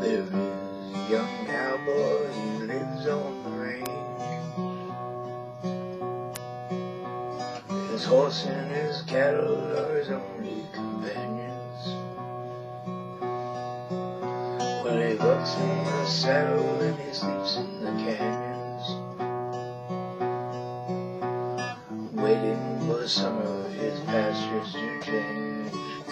There is a young cowboy who lives on the range. His horse and his cattle are his only companions. Well, he walks in the saddle and he sleeps in the canyons, waiting for some of his pastures to change.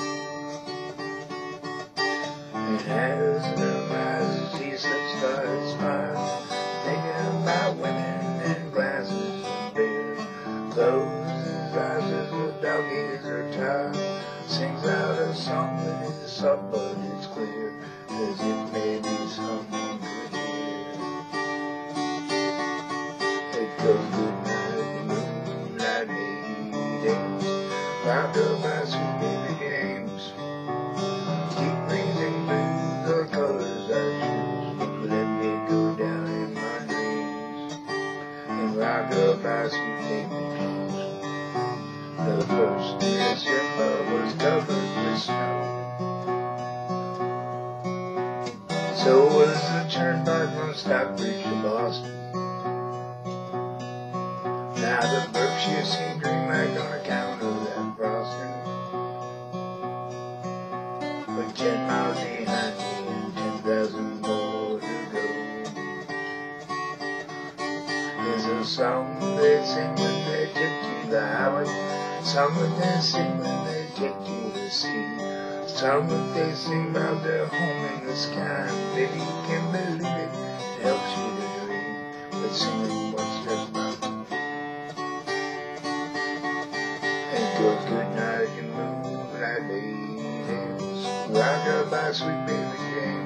And as the rises, he slips by his smile, thinking about women and glasses of beer. Closes his eyes as the doggies are tired, sings out a song that is soft but it's clear, as if maybe someone could hear. It goes good night, moonlight meetings, round up by sweet baby games. Keep breathing through the colors I choose, let me go down in my dreams, and rock up by sweet baby games. The first December was covered with snow, so was the turnpike from Stockbridge to Boston. Now the Berkshires seem dreamlike on account of that frosting. But 10 miles behind me and 10,000 more to go. There's a song they sing when they take to the highway, song that they sing when they take to the sea, song that they sing about their home in the sky. Maybe you can believe it, it helps you to dream, but singing what's just not. It goes good night, you moonlight ladies, rock up by sweet baby Jane.